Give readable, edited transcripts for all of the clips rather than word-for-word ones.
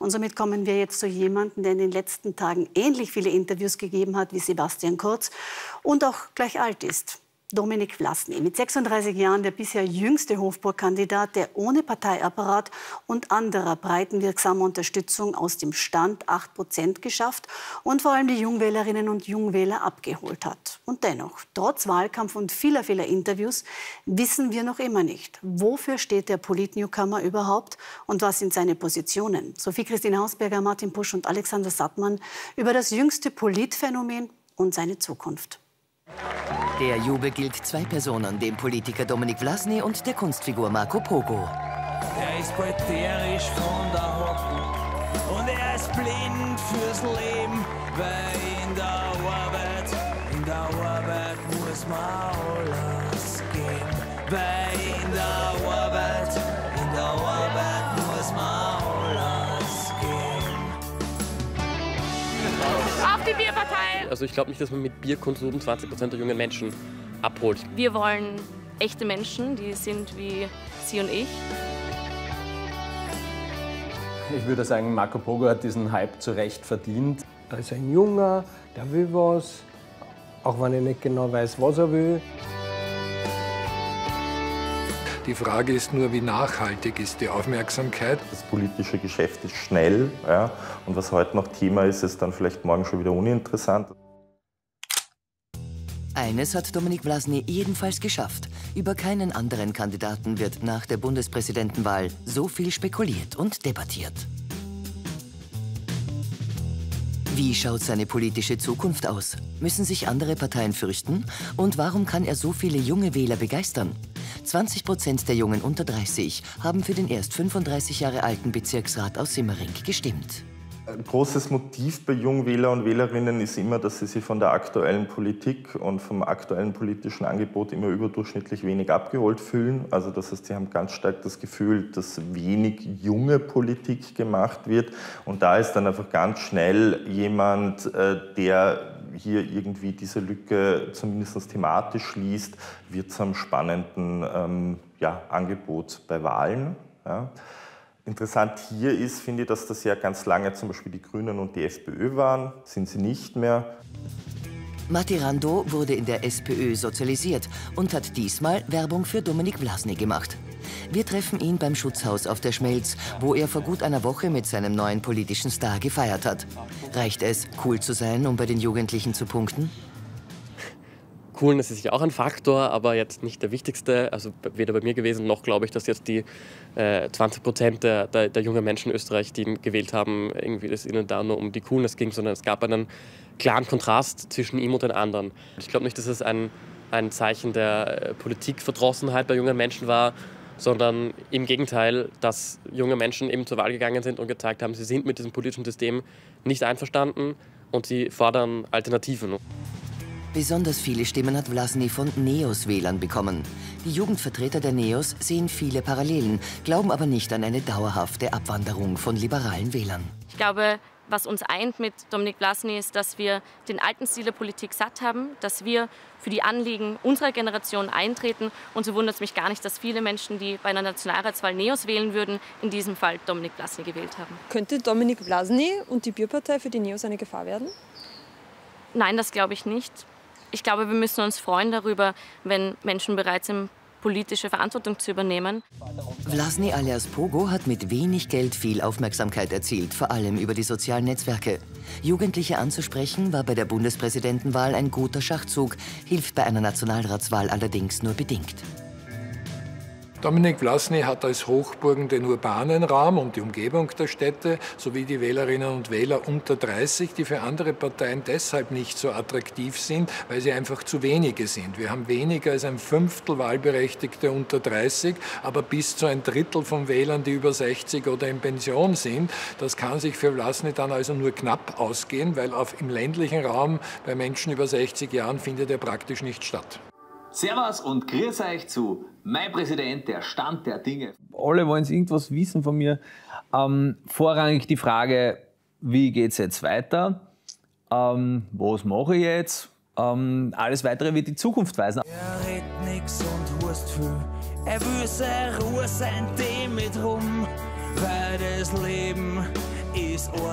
Und somit kommen wir jetzt zu jemandem, der in den letzten Tagen ähnlich viele Interviews gegeben hat wie Sebastian Kurz und auch gleich alt ist. Dominik Vlasny, mit 36 Jahren der bisher jüngste Hofburg-Kandidat, der ohne Parteiapparat und anderer breiten wirksamer Unterstützung aus dem Stand 8% geschafft und vor allem die Jungwählerinnen und Jungwähler abgeholt hat. Und dennoch, trotz Wahlkampf und vieler Interviews, wissen wir noch immer nicht, wofür steht der Polit-Newcomer überhaupt und was sind seine Positionen. Sophie-Christine Hausberger, Martin Pusch und Alexander Sattmann über das jüngste Politphänomen und seine Zukunft. Der Jubel gilt zwei Personen, dem Politiker Dominik Vlasny und der Kunstfigur Marco Pogo. Er ist poetisch von der Hocke und er ist blind fürs Leben, weil in der Arbeit muss man alles geben. Weil in der Arbeit muss man alles geben. Auf die Bierpartei! Also ich glaube nicht, dass man mit Bierkonsum 20% der jungen Menschen abholt. Wir wollen echte Menschen, die sind wie Sie und ich. Ich würde sagen, Marco Pogo hat diesen Hype zu Recht verdient. Da ist ein Junger, der will was, auch wenn ich nicht genau weiß, was er will. Die Frage ist nur, wie nachhaltig ist die Aufmerksamkeit. Das politische Geschäft ist schnell, ja, und was heute noch Thema ist, ist dann vielleicht morgen schon wieder uninteressant. Eines hat Dominik Vlasny jedenfalls geschafft. Über keinen anderen Kandidaten wird nach der Bundespräsidentenwahl so viel spekuliert und debattiert. Wie schaut seine politische Zukunft aus? Müssen sich andere Parteien fürchten? Und warum kann er so viele junge Wähler begeistern? 20% der Jungen unter 30 haben für den erst 35 Jahre alten Bezirksrat aus Simmering gestimmt. Ein großes Motiv bei Jungwähler und Wählerinnen ist immer, dass sie sich von der aktuellen Politik und vom aktuellen politischen Angebot immer überdurchschnittlich wenig abgeholt fühlen. Also das heißt, sie haben ganz stark das Gefühl, dass wenig junge Politik gemacht wird. Und da ist dann einfach ganz schnell jemand, der hier irgendwie diese Lücke zumindest thematisch schließt, wird zu einem spannenden Angebot bei Wahlen. Ja. Interessant hier ist, finde ich, dass das ja ganz lange zum Beispiel die Grünen und die FPÖ waren, sind sie nicht mehr. Matti Rando wurde in der SPÖ sozialisiert und hat diesmal Werbung für Dominik Vlasny gemacht. Wir treffen ihn beim Schutzhaus auf der Schmelz, wo er vor gut einer Woche mit seinem neuen politischen Star gefeiert hat. Reicht es, cool zu sein, um bei den Jugendlichen zu punkten? Coolness ist sicher auch ein Faktor, aber jetzt nicht der wichtigste. Also weder bei mir gewesen, noch glaube ich, dass jetzt die 20% der jungen Menschen in Österreich, die ihn gewählt haben, irgendwie es ihnen da nur um die Coolness ging, sondern es gab einen klaren Kontrast zwischen ihm und den anderen. Ich glaube nicht, dass es ein Zeichen der Politikverdrossenheit bei jungen Menschen war, sondern im Gegenteil, dass junge Menschen eben zur Wahl gegangen sind und gezeigt haben, sie sind mit diesem politischen System nicht einverstanden und sie fordern Alternativen. Besonders viele Stimmen hat Vlasny von Neos-Wählern bekommen. Die Jugendvertreter der Neos sehen viele Parallelen, glauben aber nicht an eine dauerhafte Abwanderung von liberalen Wählern. Ich glaube, was uns eint mit Dominik Vlasny ist, dass wir den alten Stil der Politik satt haben, dass wir für die Anliegen unserer Generation eintreten. Und so wundert es mich gar nicht, dass viele Menschen, die bei einer Nationalratswahl Neos wählen würden, in diesem Fall Dominik Vlasny gewählt haben. Könnte Dominik Vlasny und die Bierpartei für die Neos eine Gefahr werden? Nein, das glaube ich nicht. Ich glaube, wir müssen uns freuen darüber, wenn Menschen bereit sind, politische Verantwortung zu übernehmen. Vlasny alias Pogo hat mit wenig Geld viel Aufmerksamkeit erzielt, vor allem über die sozialen Netzwerke. Jugendliche anzusprechen war bei der Bundespräsidentenwahl ein guter Schachzug, hilft bei einer Nationalratswahl allerdings nur bedingt. Dominik Vlasny hat als Hochburgen den urbanen Raum und die Umgebung der Städte sowie die Wählerinnen und Wähler unter 30, die für andere Parteien deshalb nicht so attraktiv sind, weil sie einfach zu wenige sind. Wir haben weniger als ein Fünftel Wahlberechtigte unter 30, aber bis zu ein Drittel von Wählern, die über 60 oder in Pension sind. Das kann sich für Vlasny dann also nur knapp ausgehen, weil im ländlichen Raum bei Menschen über 60 Jahren findet er praktisch nicht statt. Servus und grüß euch zu Mein Präsident, der Stand der Dinge. Alle wollen irgendwas wissen von mir. Vorrangig die Frage, wie geht es jetzt weiter? Was mache ich jetzt? Alles Weitere wird die Zukunft weisen. Er redet nix und hust viel. Er will seine Ruhe, sein Tee mit rum. Weil das Leben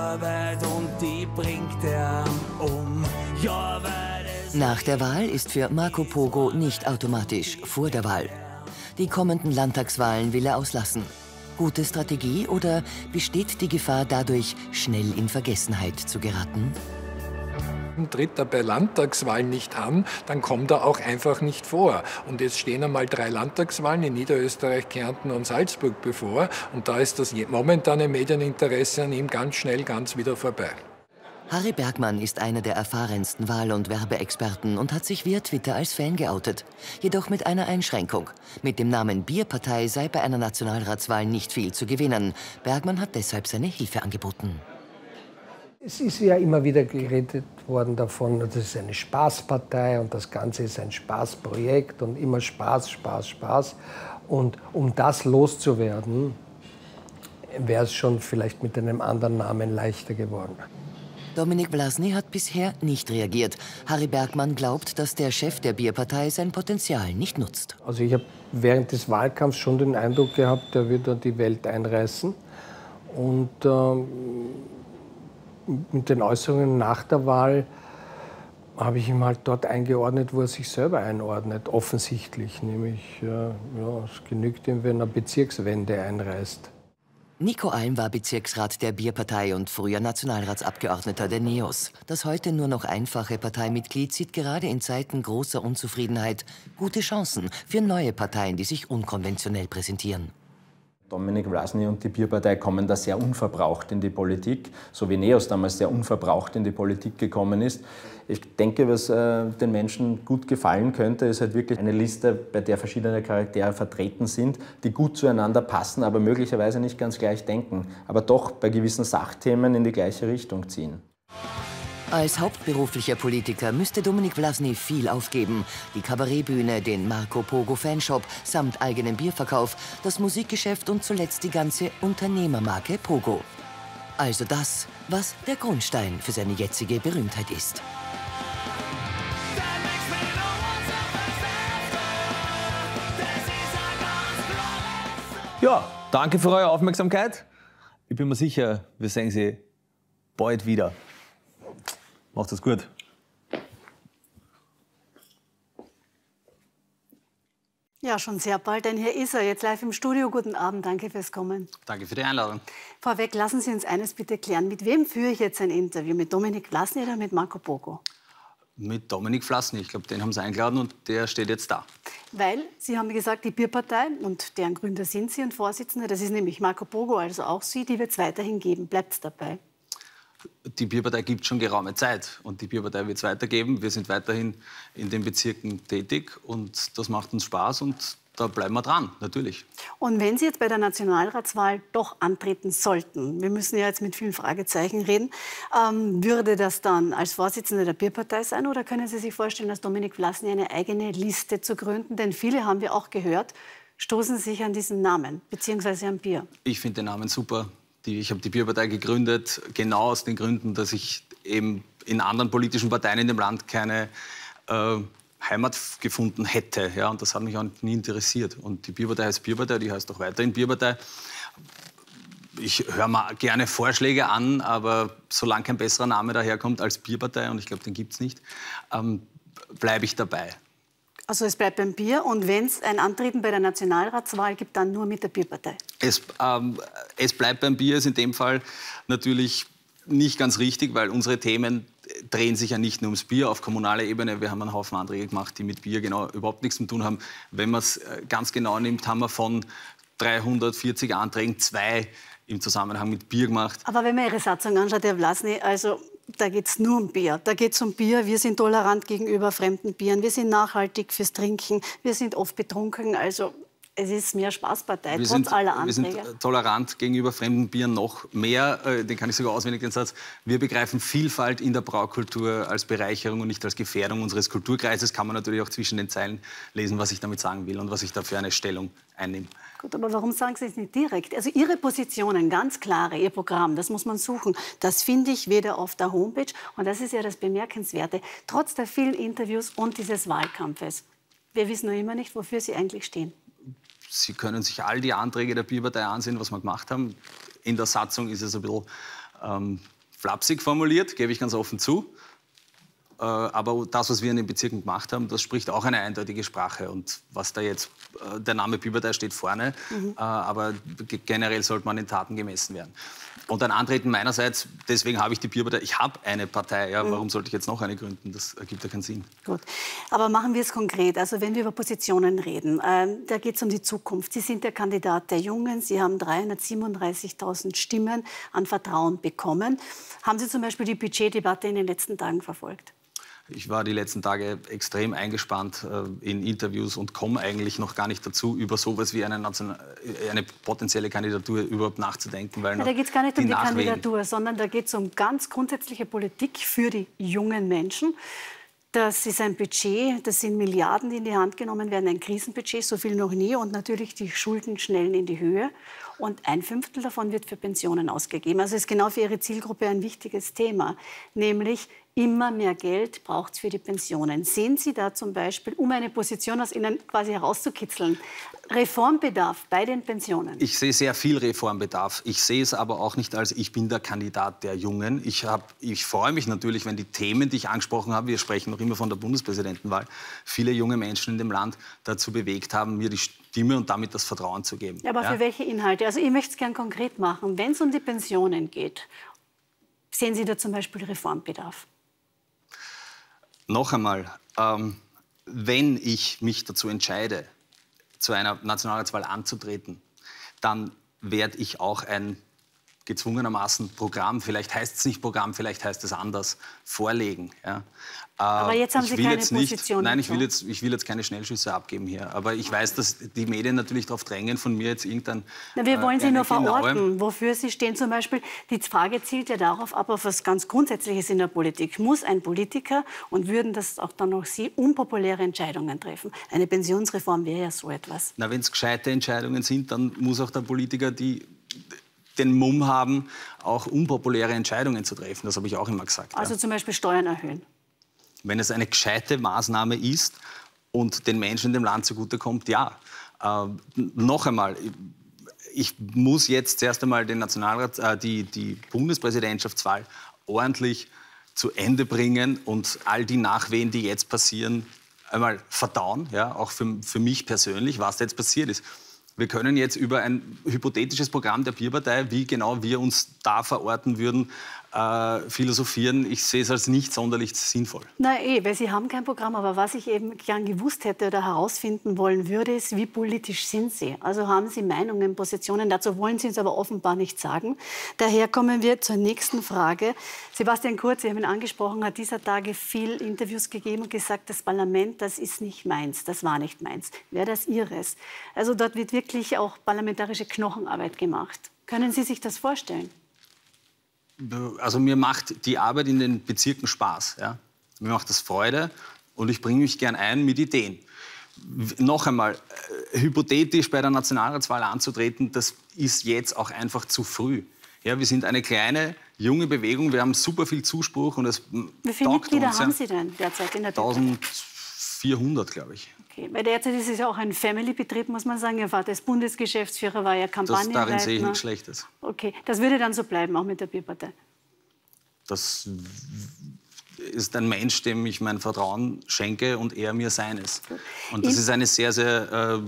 Arbeit und die bringt er um. Ja, weil es Nach der Wahl ist für Marco Pogo nicht automatisch vor der Wahl. Die kommenden Landtagswahlen will er auslassen. Gute Strategie oder besteht die Gefahr dadurch, schnell in Vergessenheit zu geraten? Tritt er bei Landtagswahlen nicht an, dann kommt er auch einfach nicht vor. Und jetzt stehen einmal 3 Landtagswahlen in Niederösterreich, Kärnten und Salzburg bevor. Und da ist das momentane Medieninteresse an ihm ganz schnell ganz wieder vorbei. Harry Bergmann ist einer der erfahrensten Wahl- und Werbeexperten und hat sich via Twitter als Fan geoutet. Jedoch mit einer Einschränkung. Mit dem Namen Bierpartei sei bei einer Nationalratswahl nicht viel zu gewinnen. Bergmann hat deshalb seine Hilfe angeboten. Es ist ja immer wieder geredet worden davon, das ist eine Spaßpartei und das Ganze ist ein Spaßprojekt und immer Spaß, Spaß, Spaß. Und um das loszuwerden, wäre es schon vielleicht mit einem anderen Namen leichter geworden. Dominik Vlasny hat bisher nicht reagiert. Harry Bergmann glaubt, dass der Chef der Bierpartei sein Potenzial nicht nutzt. Also ich habe während des Wahlkampfs schon den Eindruck gehabt, der wird die Welt einreißen. Und mit den Äußerungen nach der Wahl habe ich ihn halt dort eingeordnet, wo er sich selber einordnet, offensichtlich. Nämlich, es genügt ihm, wenn er Bezirkswände einreißt. Nico Alm war Bezirksrat der Bierpartei und früher Nationalratsabgeordneter der NEOS. Das heute nur noch einfache Parteimitglied sieht gerade in Zeiten großer Unzufriedenheit gute Chancen für neue Parteien, die sich unkonventionell präsentieren. Dominik Vlasny und die Bierpartei kommen da sehr unverbraucht in die Politik, so wie NEOS damals sehr unverbraucht in die Politik gekommen ist. Ich denke, was den Menschen gut gefallen könnte, ist halt wirklich eine Liste, bei der verschiedene Charaktere vertreten sind, die gut zueinander passen, aber möglicherweise nicht ganz gleich denken, aber doch bei gewissen Sachthemen in die gleiche Richtung ziehen. Als hauptberuflicher Politiker müsste Dominik Vlasny viel aufgeben. Die Kabarettbühne, den Marco Pogo Fanshop samt eigenem Bierverkauf, das Musikgeschäft und zuletzt die ganze Unternehmermarke Pogo. Also das, was der Grundstein für seine jetzige Berühmtheit ist. Ja, danke für eure Aufmerksamkeit. Ich bin mir sicher, wir sehen Sie bald wieder. Macht es gut. Ja, schon sehr bald, denn hier ist er, jetzt live im Studio. Guten Abend, danke fürs Kommen. Danke für die Einladung. Vorweg, lassen Sie uns eines bitte klären. Mit wem führe ich jetzt ein Interview? Mit Dominik Vlasny oder mit Marco Pogo? Mit Dominik Vlasny. Ich glaube, den haben Sie eingeladen und der steht jetzt da. Weil, Sie haben gesagt, die Bierpartei, und deren Gründer sind Sie und Vorsitzende, das ist nämlich Marco Pogo, also auch Sie, die wird es weiterhin geben. Bleibt es dabei? Die Bierpartei gibt schon geraume Zeit und die Bierpartei wird es weitergeben. Wir sind weiterhin in den Bezirken tätig und das macht uns Spaß und da bleiben wir dran, natürlich. Und wenn Sie jetzt bei der Nationalratswahl doch antreten sollten, wir müssen ja jetzt mit vielen Fragezeichen reden, würde das dann als Vorsitzender der Bierpartei sein oder können Sie sich vorstellen, dass Dominik Vlasny eine eigene Liste zu gründen? Denn viele, haben wir auch gehört, stoßen sich an diesen Namen, beziehungsweise am Bier. Ich finde den Namen super. Ich habe die Bierpartei gegründet, genau aus den Gründen, dass ich eben in anderen politischen Parteien in dem Land keine Heimat gefunden hätte. Ja, und das hat mich auch nie interessiert. Und die Bierpartei heißt Bierpartei, die heißt auch weiterhin Bierpartei. Ich höre mir gerne Vorschläge an, aber solange kein besserer Name daherkommt als Bierpartei, und ich glaube, den gibt es nicht, bleibe ich dabei. Also es bleibt beim Bier und wenn es ein Antreten bei der Nationalratswahl gibt, dann nur mit der Bierpartei? Es bleibt beim Bier, ist in dem Fall natürlich nicht ganz richtig, weil unsere Themen drehen sich ja nicht nur ums Bier auf kommunaler Ebene. Wir haben einen Haufen Anträge gemacht, die mit Bier genau überhaupt nichts zu tun haben. Wenn man es ganz genau nimmt, haben wir von 340 Anträgen 2 im Zusammenhang mit Bier gemacht. Aber wenn man Ihre Satzung anschaut, Herr Vlasny, also da geht es nur um Bier. Da geht es um Bier. Wir sind tolerant gegenüber fremden Bieren. Wir sind nachhaltig fürs Trinken. Wir sind oft betrunken. Also es ist mehr Spaßpartei, trotz aller Anträge. Wir sind tolerant gegenüber fremden Bieren noch mehr. Den kann ich sogar auswendig, den Satz. Wir begreifen Vielfalt in der Braukultur als Bereicherung und nicht als Gefährdung unseres Kulturkreises. Kann man natürlich auch zwischen den Zeilen lesen, was ich damit sagen will und was ich da für eine Stellung einnehme. Gut, aber warum sagen Sie es nicht direkt? Also Ihre Positionen, ganz klare, Ihr Programm, das muss man suchen. Das finde ich weder auf der Homepage, und das ist ja das Bemerkenswerte, trotz der vielen Interviews und dieses Wahlkampfes. Wir wissen noch immer nicht, wofür Sie eigentlich stehen. Sie können sich all die Anträge der Bierpartei ansehen, was wir gemacht haben. In der Satzung ist es ein bisschen flapsig formuliert, gebe ich ganz offen zu. Aber das, was wir in den Bezirken gemacht haben, das spricht auch eine eindeutige Sprache. Und was da jetzt, der Name Bierpartei steht vorne, aber generell sollte man in Taten gemessen werden. Und ein Antreten meinerseits, deswegen habe ich die Bierpartei, ich habe eine Partei, ja, warum sollte ich jetzt noch eine gründen? Das ergibt ja keinen Sinn. Gut, aber machen wir es konkret. Also wenn wir über Positionen reden, da geht es um die Zukunft. Sie sind der Kandidat der Jungen, Sie haben 337.000 Stimmen an Vertrauen bekommen. Haben Sie zum Beispiel die Budgetdebatte in den letzten Tagen verfolgt? Ich war die letzten Tage extrem eingespannt in Interviews und komme eigentlich noch gar nicht dazu, über sowas wie eine potenzielle Kandidatur überhaupt nachzudenken. Weil da geht es gar nicht um die Kandidatur, sondern da geht es um ganz grundsätzliche Politik für die jungen Menschen. Das ist ein Budget, das sind Milliarden, die in die Hand genommen werden, ein Krisenbudget, so viel noch nie. Und natürlich die Schulden schnellen in die Höhe. Und 1/5 davon wird für Pensionen ausgegeben. Also ist genau für Ihre Zielgruppe ein wichtiges Thema, nämlich immer mehr Geld braucht es für die Pensionen. Sehen Sie da zum Beispiel, um eine Position aus Ihnen quasi herauszukitzeln, Reformbedarf bei den Pensionen? Ich sehe sehr viel Reformbedarf. Ich sehe es aber auch nicht als, ich bin der Kandidat der Jungen. Ich freue mich natürlich, wenn die Themen, die ich angesprochen habe, wir sprechen noch immer von der Bundespräsidentenwahl, viele junge Menschen in dem Land dazu bewegt haben, mir die Stimme und damit das Vertrauen zu geben. Ja, aber für welche Inhalte? Also ich möchte es gern konkret machen. Wenn es um die Pensionen geht, sehen Sie da zum Beispiel Reformbedarf? Noch einmal, wenn ich mich dazu entscheide, zu einer Nationalratswahl anzutreten, dann werde ich auch ein gezwungenermaßen Programm, vielleicht heißt es nicht Programm, vielleicht heißt es anders, vorlegen. Ja. Aber jetzt haben Sie keine Position. Nein, ich will jetzt keine Schnellschüsse abgeben hier. Aber ich weiß, dass die Medien natürlich darauf drängen, von mir jetzt irgendein... Na, wir wollen Sie nur verorten, wofür Sie stehen. Zum Beispiel, die Frage zielt ja darauf ab, auf was ganz Grundsätzliches in der Politik. Muss ein Politiker, und würden das auch dann noch Sie, unpopuläre Entscheidungen treffen? Eine Pensionsreform wäre ja so etwas. Na, wenn es gescheite Entscheidungen sind, dann muss auch der Politiker den Mumm haben, auch unpopuläre Entscheidungen zu treffen. Das habe ich auch immer gesagt. Also zum Beispiel Steuern erhöhen. Wenn es eine gescheite Maßnahme ist und den Menschen in dem Land zugutekommt, ja. Noch einmal, ich muss jetzt zuerst einmal den die Bundespräsidentschaftswahl ordentlich zu Ende bringen und all die Nachwehen, die jetzt passieren, einmal verdauen, ja, auch für mich persönlich, was da jetzt passiert ist. Wir können jetzt über ein hypothetisches Programm der Bierpartei, wie genau wir uns da verorten würden, philosophieren. Ich sehe es als nicht sonderlich sinnvoll. Na weil Sie haben kein Programm, aber was ich eben gern gewusst hätte oder herausfinden wollen würde, ist, wie politisch sind Sie? Also haben Sie Meinungen, Positionen? Dazu wollen Sie uns aber offenbar nicht sagen. Daher kommen wir zur nächsten Frage. Sebastian Kurz, Sie haben ihn angesprochen, hat dieser Tage viel Interviews gegeben und gesagt, das Parlament, das ist nicht meins, das war nicht meins. Wäre das Ihres? Also dort wird wirklich auch parlamentarische Knochenarbeit gemacht. Können Sie sich das vorstellen? Also mir macht die Arbeit in den Bezirken Spaß. Ja? Mir macht das Freude und ich bringe mich gern ein mit Ideen. Noch einmal, hypothetisch bei der Nationalratswahl anzutreten, das ist jetzt auch einfach zu früh. Ja, wir sind eine kleine, junge Bewegung, wir haben super viel Zuspruch. Und es Wie viele Mitglieder haben Sie denn derzeit in der Bierpartei? 1400, glaube ich. Okay. Weil derzeit ist es ja auch ein Family-Betrieb, muss man sagen. Ihr Vater ist Bundesgeschäftsführer, war ja Kampagnenleiter. Darin sehe ich nichts Schlechtes. Okay, das würde dann so bleiben, auch mit der Bierpartei? Das ist ein Mensch, dem ich mein Vertrauen schenke und er mir seines. Und das ist eine sehr, sehr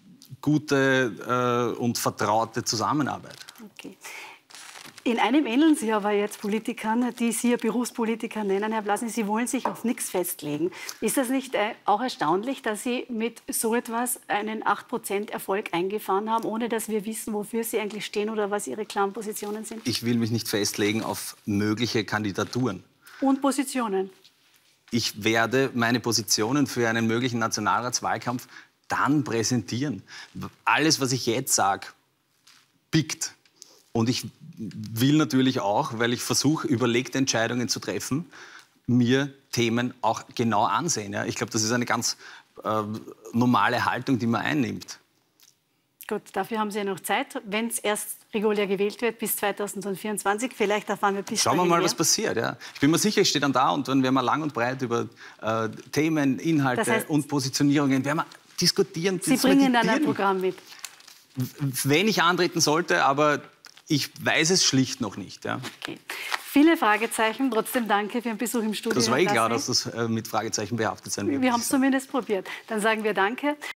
gute und vertraute Zusammenarbeit. Okay. In einem ähneln Sie aber jetzt Politikern, die Sie ja Berufspolitiker nennen, Herr Blasny. Sie wollen sich auf nichts festlegen. Ist das nicht auch erstaunlich, dass Sie mit so etwas einen 8% Erfolg eingefahren haben, ohne dass wir wissen, wofür Sie eigentlich stehen oder was Ihre klaren Positionen sind? Ich will mich nicht festlegen auf mögliche Kandidaturen. Und Positionen? Ich werde meine Positionen für einen möglichen Nationalratswahlkampf dann präsentieren. Alles, was ich jetzt sage, biegt. Und ich will natürlich auch, weil ich versuche, überlegte Entscheidungen zu treffen, mir Themen auch genau ansehen. Ja? Ich glaube, das ist eine ganz normale Haltung, die man einnimmt. Gut, dafür haben Sie ja noch Zeit, wenn es erst regulär gewählt wird, bis 2024. Vielleicht erfahren wir bis dahin Schauen wir mal, mehr. was passiert. Ja. Ich bin mir sicher, ich stehe dann da und dann werden wir lang und breit über Themen, Inhalte, das heißt, und Positionierungen werden wir diskutieren. Sie bringen dann ein Programm mit? Wenn ich antreten sollte, aber Ich weiß es schlicht noch nicht. Ja. Okay. Viele Fragezeichen, trotzdem danke für den Besuch im Studio. Das war klar, dass das mit Fragezeichen behaftet sein wird. Wir haben es zumindest probiert. Dann sagen wir danke.